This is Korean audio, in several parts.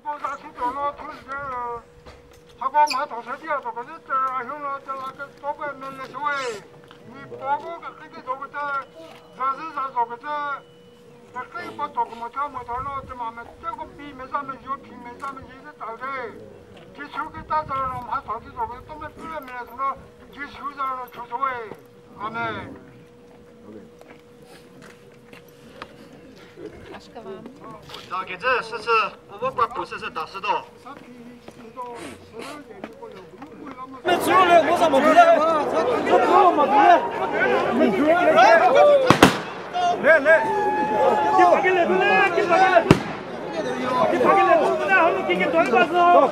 자, 이제 스스 오버과 프로세스 다 쓰도. 네, 주요래 뭐사 뭐 그래? 저 뭐 그래? 네. 기파길래 기파길래. 기파길래 누구나 하는 게 돌아서.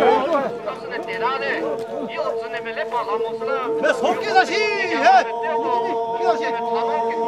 대단해. 이거 무슨 내면 랩 봐서 무슨. 내 속기다시 해. 속기다시.